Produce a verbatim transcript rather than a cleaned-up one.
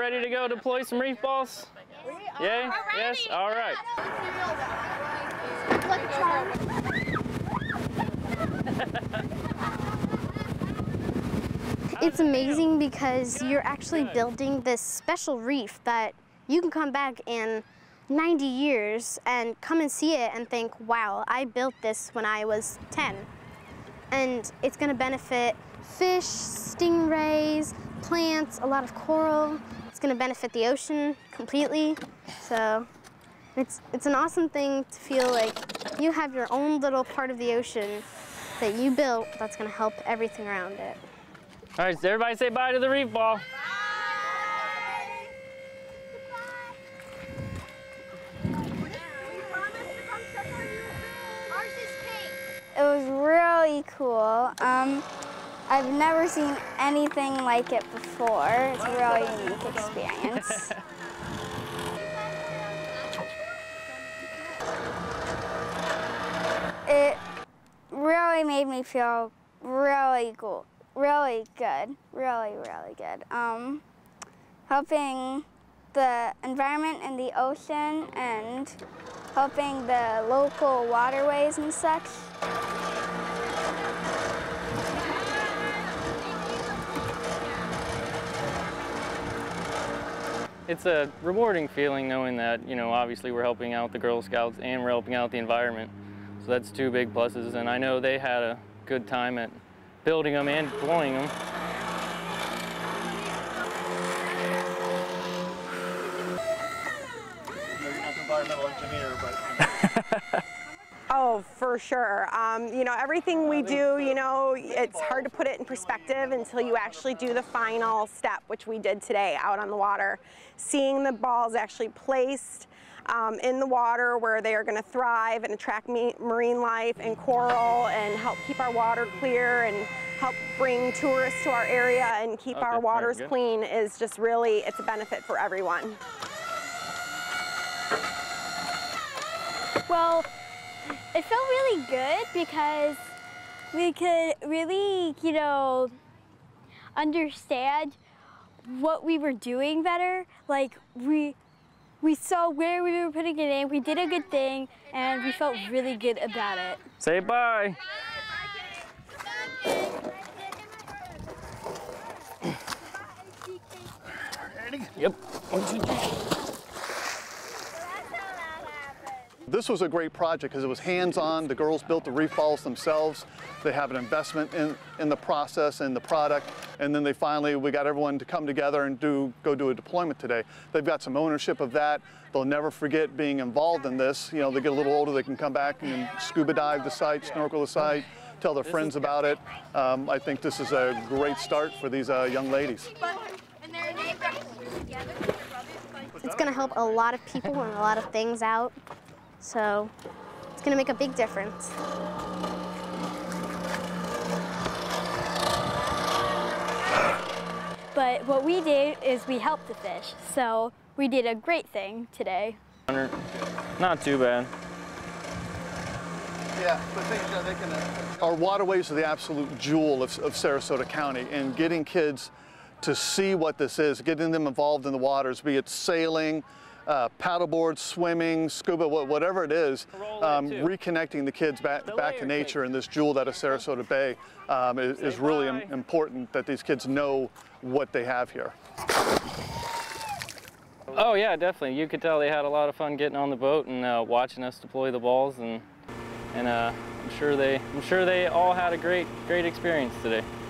ready to go deploy some reef balls? Yeah? Yes? All right. It's amazing because you're actually building this special reef that you can come back in ninety years and come and see it and think, wow, I built this when I was ten. And it's going to benefit fish, stingrays, plants, a lot of coral. It's going to benefit the ocean completely. So it's, it's an awesome thing to feel like you have your own little part of the ocean that you built that's going to help everything around it. All right, so everybody say bye to the reef ball. It was really cool. Um, I've never seen anything like it before. It's a really unique experience. It really made me feel really cool, really good, really, really good. Um, helping the environment and the ocean and helping the local waterways and such. It's a rewarding feeling knowing that, you know, obviously we're helping out the Girl Scouts and we're helping out the environment. So that's two big pluses, and I know they had a good time at building them and deploying them. You're not an environmental engineer, but... Oh, for sure. Um, you know, everything we do, you know, it's hard to put it in perspective until you actually do the final step, which we did today out on the water. Seeing the balls actually placed um, in the water where they are going to thrive and attract marine life and coral and help keep our water clear and help bring tourists to our area and keep Okay, our waters right, clean is just really, it's a benefit for everyone. Well, it felt really good because we could really, you know, understand what we were doing better. Like, we we saw where we were putting it in, we did a good thing, and we felt really good about it. Say bye. Yep. One, two, three. This was a great project because it was hands-on. The girls built the reef balls themselves. They have an investment in, in the process and the product. And then they finally, we got everyone to come together and do, go do a deployment today. They've got some ownership of that. They'll never forget being involved in this. You know, they get a little older, they can come back and scuba dive the site, snorkel the site, tell their friends about it. Um, I think this is a great start for these uh, young ladies. It's going to help a lot of people and a lot of things out. So it's going to make a big difference. But what we did is we helped the fish, so we did a great thing today. Not too bad. Yeah, but things, you know, they can, uh, our waterways are the absolute jewel of, of Sarasota County, and getting kids to see what this is, getting them involved in the waters, be it sailing, Uh, paddleboard, swimming, scuba, whatever it is, um, reconnecting the kids back, back to nature in this jewel that is Sarasota Bay um, is, is really im important that these kids know what they have here. Oh yeah, definitely. You could tell they had a lot of fun getting on the boat and uh, watching us deploy the balls, and and uh, I'm sure they I'm sure they all had a great great experience today.